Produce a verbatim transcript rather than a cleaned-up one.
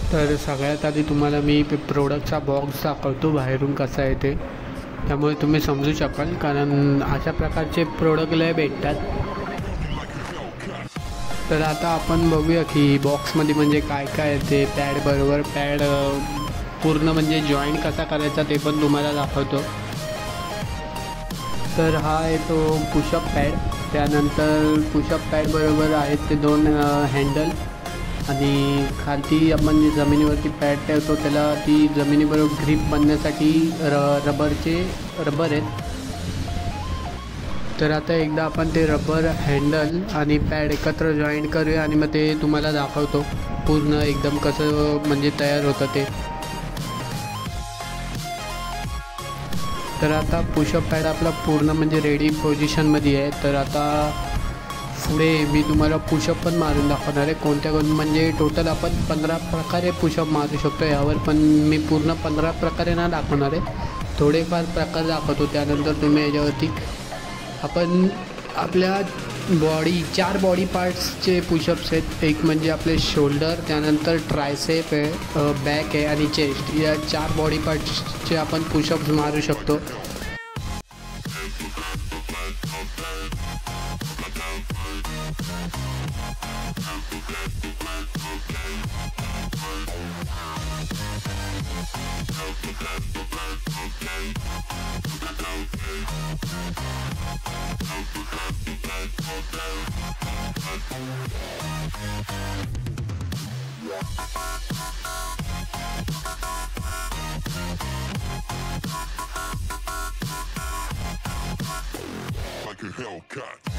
तर सगळ्यात आधी तुम्हाला मी प्रोडक्टचा बॉक्स दाखवतो बाहेरून कसा आहे ते, त्यामुळे तुम्ही समजू शकाल, कारण अशा प्रकारचे प्रोडक्ट लय भेटतात. तर आता आपण बघूया की बॉक्समध्ये म्हणजे काय काय आहे ते. पॅड बरोबर पॅड पूर्ण म्हणजे जॉईंट कसा करायचा ते पण तुम्हाला दाखवतो. तर हा आहे तो पुशअप पॅड. त्यानंतर पुशअप पॅड बरोबर आहेत ते दोन हँडल, आणि खालती आपण जी जमिनीवरती पॅड ठेवतो त्याला ती जमिनीबरोबर ग्रीप बनण्यासाठी र रबरचे रबर आहेत. तर आता एकदा आपण ते रबर हँडल आणि पॅड एकत्र जॉईंट करूया आणि मग ते तुम्हाला दाखवतो पूर्ण एकदम कसं म्हणजे तयार होतं ते. तर आता पुशअप पॅड आपला पूर्ण म्हणजे रेडी पोझिशनमध्ये आहे. तर आता पुढे मी तुम्हाला पुशअप पण मारून दाखवणार आहे. कोणत्या कोण म्हणजे टोटल आपण पंधरा प्रकारे पुशअप मारू शकतो यावर, पण मी पूर्ण पंधरा प्रकारे ना दाखवणार आहे, थोडेफार प्रकार दाखवतो. त्यानंतर तुम्ही याच्यावरती आपण आपल्या बॉडी चार बॉडी पार्ट्सचे पुशअप्स आहेत. एक म्हणजे आपले शोल्डर, त्यानंतर ट्रायसेप आहे, बॅक आहे आणि चेस्ट. या चार बॉडी पार्ट्सचे आपण पुशअप्स मारू शकतो. Like a Hellcat.